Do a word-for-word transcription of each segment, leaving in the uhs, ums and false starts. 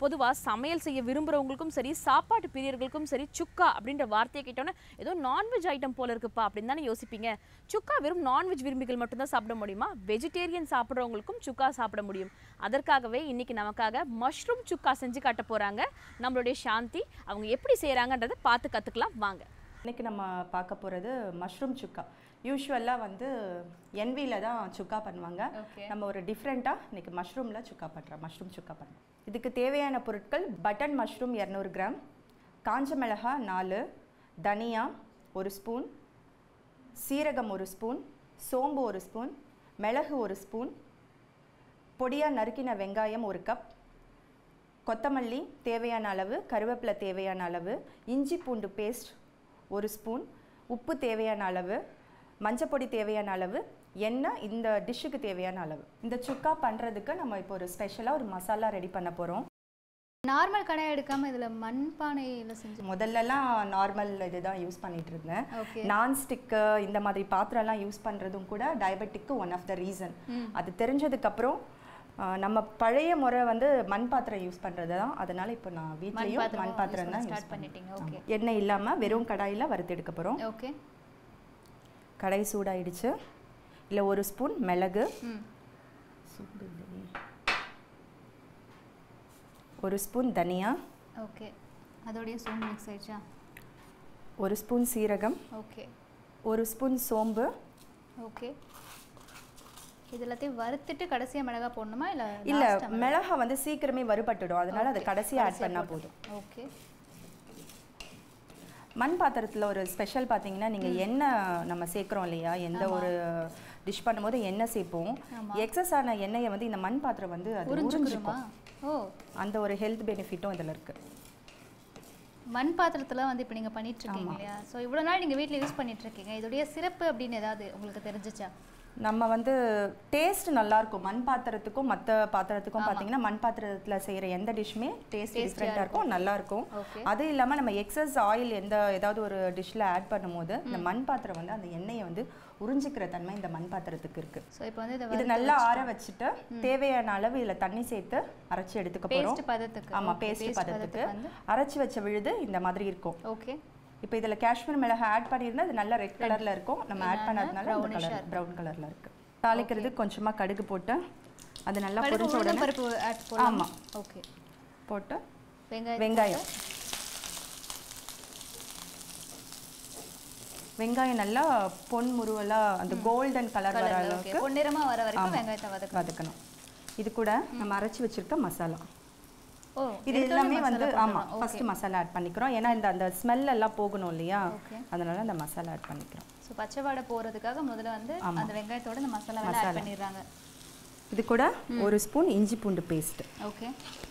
பொதுவா சமையல் செய்ய விரும்புறவங்களுக்கும் சரி சாப்பாட்டு பிரியர்களுக்கும் சரி சுக்கா அப்படின்ற வார்த்தையை கேட்டோன்னே ஏதோ நான்வெஜ் ஐட்டம் போல இருக்குப்பா அப்படின்னு தானே யோசிப்பீங்க. சுக்கா வெறும் நான்வெஜ் விரும்பிகள் மட்டும்தான் சாப்பிட முடியுமா? வெஜிடேரியன் சாப்பிட்றவங்களுக்கும் சுக்கா சாப்பிட முடியும். அதற்காகவே இன்னைக்கு நமக்காக மஷ்ரூம் சுக்கா செஞ்சு காட்ட போறாங்க நம்மளுடைய சாந்தி. அவங்க எப்படி செய்யறாங்கன்றதை பார்த்து கத்துக்கலாம் வாங்க. இன்னைக்கு நம்ம பார்க்க போகிறது மஷ்ரூம் சுக்கா. யூஸ்வலாக வந்து என்வியில் தான் சுக்கா பண்ணுவாங்க. நம்ம ஒரு டிஃப்ரெண்ட்டாக இன்னைக்கு மஷ்ரூமில் சுக்கா பண்ணுறோம். மஷ்ரூம் சுக்கா பண்ணுறோம். இதுக்கு தேவையான பொருட்கள் பட்டன் மஷ்ரூம் இரநூறு கிராம், காஞ்ச மிளகா நாலு, தனியா ஒரு ஸ்பூன், சீரகம் ஒரு ஸ்பூன், சோம்பு ஒரு ஸ்பூன், மிளகு ஒரு ஸ்பூன், பொடியாக நறுக்கின வெங்காயம் ஒரு கப், கொத்தமல்லி தேவையான அளவு, கருவேப்பிலை தேவையான அளவு, இஞ்சி பூண்டு பேஸ்ட் ஒரு ஸ்பூன், உப்பு தேவையான அளவு, மஞ்சப்பொடி தேவையான அளவு, எண்ணெய் இந்த டிஷ்ஷுக்கு தேவையான அளவு. இந்த சுக்கா பண்ணுறதுக்கு நம்ம இப்போ ஒரு ஸ்பெஷலாக ஒரு மசாலா ரெடி பண்ண போகிறோம். நார்மல் கடாய் எடுக்காமல் இதில் மண்பானையில் செஞ்சு முதல்லலாம் நார்மல் இது தான் யூஸ் பண்ணிட்டு இருந்தேன். நான்ஸ்டிக்கு இந்த மாதிரி பாத்திரம்லாம் யூஸ் பண்ணுறதும் கூட டயபெட்டிக்கு ஒன் ஆஃப் த ரீசன். அது தெரிஞ்சதுக்கப்புறம் நம்ம பழைய முறை வந்து மண் பாத்திரம் யூஸ் பண்ணுறது தான். அதனால் இப்போ நான் வீட்லேயும் மண் பாத்திரம் தான் யூஸ் பண்ணிட்டேன். எண்ணெய் இல்லாமல் வெறும் கடாயில் வறுத்து எடுக்க போகிறோம். ஓகே, கடாய் சூடாயிடுச்சு. இல்லை ஒரு ஸ்பூன் மிளகு, ஒரு ஸ்பூன் தனியா, ஓகே, அதோடைய சோம்பு மிக்ஸ் ஆயிடுச்சா, ஒரு ஸ்பூன் சீரகம், ஓகே, ஒரு ஸ்பூன் சோம்பு, ஓகே. இது எல்லாத்தையும் வறுத்துட்டு கடைசியாக மிளகா போடணுமா இல்லை? இல்லை, மிளகா வந்து சீக்கிரமே வறுபட்டுடும், அதனால அதை கடைசியாக ஆட் பண்ணால் போதும். ஓகே. மண் பாத்திரத்தில் ஒரு ஸ்பெஷல் பார்த்தீங்கன்னா, நீங்கள் எண்ணெய் நம்ம சேர்க்குறோம் இல்லையா, எந்த ஒரு டிஷ் பண்ணும்போது எண்ணெய் சேர்ப்போம். எக்ஸஸ் ஆன எண்ணெயை வந்து இந்த மண் பாத்திரம் வந்து அது உறிஞ்சிக்கும். ஓ, அந்த ஒரு ஹெல்த் பெனிஃபிட்டும் இதில் இருக்குது. மண் பாத்திரத்தில் வந்து இப்போ நீங்கள் பண்ணிட்டு இருக்கீங்க இல்லையா? ஸோ இவ்வளோ நாள் நீங்கள் வீட்டில் யூஸ் பண்ணிட்டு இருக்கீங்க. இதோடைய சிறப்பு அப்படின்னு ஏதாவது உங்களுக்கு தெரிஞ்சிச்சா? நம்ம வந்து டேஸ்ட் நல்லாயிருக்கும். மண் பாத்திரத்துக்கும் மற்ற பாத்திரத்துக்கும் பார்த்தீங்கன்னா, மண் பாத்திரத்தில் செய்கிற எந்த டிஷ்ஷுமே டேஸ்ட் டிஃப்ரெண்ட்டாக இருக்கும், நல்லாயிருக்கும். அது இல்லாமல் நம்ம எக்ஸஸ் ஆயில் எந்த ஏதாவது ஒரு டிஷ்ஷில் ஆட் பண்ணும்போது இந்த மண் பாத்திரம் வந்து அந்த எண்ணெயை வந்து உறிஞ்சிக்கிற தன்மை இந்த மண் பாத்திரத்துக்கு இருக்குது. ஸோ இப்போ வந்து இது நல்லா ஆற வச்சுட்டு தேவையான அளவு இதில் தண்ணி சேர்த்து அரைச்சி எடுத்துக்க போகிறோம். ஆமாம், பேஸ்ட் பதத்துக்கு அரைச்சி வச்ச விழுது இந்த மாதிரி இருக்கும். ஓகே. இப்போ இதில் காஷ்மீர் மிளகா ஆட் பண்ணியிருந்தா அது நல்லா ரெட் கலரில் இருக்கும். நம்ம ஆட் பண்ணதுனால கலர் ப்ரௌன் கலரில் இருக்குது. தாளிக்கிறது கொஞ்சமாக கடுகு போட்டு அது நல்லா பொரிச்ச உடனே பருப்பு ஆட் பண்ணலாம். ஆமாம், ஓகே. போட்டு வெங்காயம் வெங்காயம் வெங்காயம் நல்லா பொன் முருவலாக அந்த கோல்டன் கலர் வர அளவுக்கு பொன்னிறமாக வர வரைக்கும் வெங்காயத்தை வதக்க வதக்கணும். இது கூட நம்ம அரைச்சி வச்சுருக்க மசாலா, ஓ, இது எல்லாமே வந்து ஆமாம் ஃபர்ஸ்ட் மசாலா ஆட் பண்ணிக்கிறோம். ஏன்னா இந்த அந்த ஸ்மெல் எல்லாம் போகணும் இல்லையா, அதனால அந்த மசாலா ஆட் பண்ணிக்கிறோம். ஸோ பச்சை வாடை போகிறதுக்காக முதல்ல வந்து அந்த வெங்காயத்தோட இந்த மசாலா ஆட் பண்ணிடுறாங்க. இது கூட ஒரு ஸ்பூன் இஞ்சி பூண்டு பேஸ்ட். ஓகே.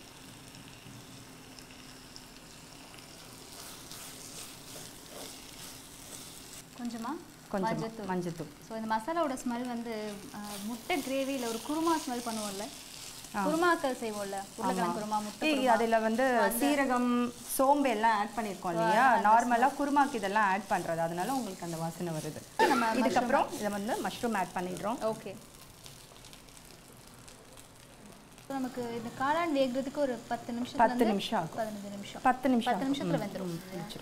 கொஞ்சமா கொஞ்சம் மஞ்சத்தூள். ஸோ இந்த மசாலாவோட ஸ்மெல் வந்து முட்டை கிரேவியில் ஒரு குருமா ஸ்மெல் பண்ணுவோம்ல, குருமாக்கள் செய்வோம்ல, உருளைக்கிழங்கு குருமா, முட்டை குருமா, அதில் வந்து சீரகம் சோம்பு எல்லாம் ஆட் பண்ணியிருக்கோம் இல்லையா. நார்மலாக குருமாக்கு இதெல்லாம் ஆட் பண்ணுறது, அதனால உங்களுக்கு அந்த வாசனை வருது. நம்ம இதுக்கப்புறம் இதை வந்து மஷ்ரூம் ஆட் பண்ணிடுறோம். ஓகே. நமக்கு இந்த காளான் வேகிறதுக்கு ஒரு பத்து நிமிஷம் பத்து நிமிஷம் ஆகும். பதினஞ்சு நிமிஷம் பத்து நிமிஷம் பத்து நிமிஷத்தில் வெந்துடும்.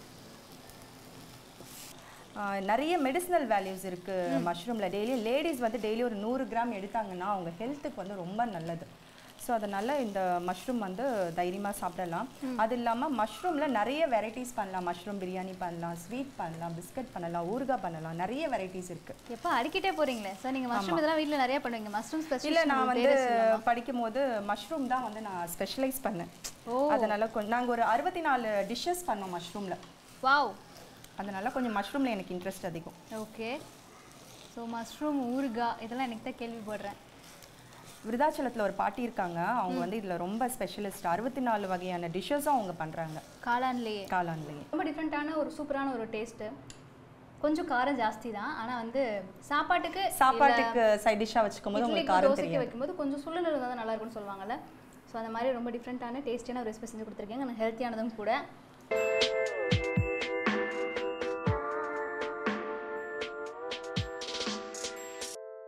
நிறைய மெடிசினல் வேல்யூஸ் இருக்குது மஷ்ரூமில். டெய்லி லேடிஸ் வந்து டெய்லி ஒரு நூறு கிராம் எடுத்தாங்கன்னா அவங்க ஹெல்த்துக்கு வந்து ரொம்ப நல்லது. ஸோ அதனால் இந்த மஷ்ரூம் வந்து தைரியமாக சாப்பிடலாம். அது இல்லாமல் மஷ்ரூமில் நிறைய வெரைட்டிஸ் பண்ணலாம். மஷ்ரூம் பிரியாணி பண்ணலாம், ஸ்வீட் பண்ணலாம், பிஸ்கட் பண்ணலாம், ஊறுகாய் பண்ணலாம், நிறைய வெரைட்டிஸ் இருக்குது. எப்போ அடிக்கிட்டே போகிறீங்களே சார் நீங்கள் மஷ்ரூம் இதெல்லாம் வீட்டில் நிறைய பண்ணுவீங்க. மஷ்ரூம் ஸ்பெஷல் இல்லை, நான் வந்து படிக்கும் போது மஷ்ரூம் தான் வந்து நான் ஸ்பெஷலைஸ் பண்ணேன். அதனால் கொஞ்சம் நாங்கள் ஒரு அறுபத்தி நாலு டிஷ்ஷஸ் பண்ணோம் மஷ்ரூமில். வாவ். அதனால் கொஞ்சம் மஷ்ரூமில் எனக்கு இன்ட்ரெஸ்ட் அதிகம். ஓகே. ஸோ மஷ்ரூம் ஊறுகாய் இதெல்லாம் எனக்கு தான் கேள்விப்படுறேன். விருதாச்சலத்தில் ஒரு பாட்டி இருக்காங்க, அவங்க வந்து இதில் ரொம்ப ஸ்பெஷலிஸ்ட். அறுபத்தி நாலு வகையான டிஷ்ஷஸும் அவங்க பண்ணுறாங்க காளான்லேயே. காளான்லேயே ரொம்ப டிஃப்ரெண்ட்டான ஒரு சூப்பரான ஒரு டேஸ்ட்டு. கொஞ்சம் காரம் ஜாஸ்தி தான், ஆனால் வந்து சாப்பாட்டுக்கு சாப்பாட்டுக்கு சைட் டிஷ்ஷாக வச்சுக்கும் போது உங்களுக்கு காரம் தெரியும். வைக்கும்போது கொஞ்சம் சுள்ளுன்னு இருந்தால் நல்லா இருக்கும்னு சொல்லுவாங்கல்ல. ஸோ அந்த மாதிரி ரொம்ப டிஃப்ரெண்ட்டான டேஸ்டியான ஒரு ரெசிபி செஞ்சு கொடுத்துருக்கீங்க. ஹெல்த்தியானதும் கூட.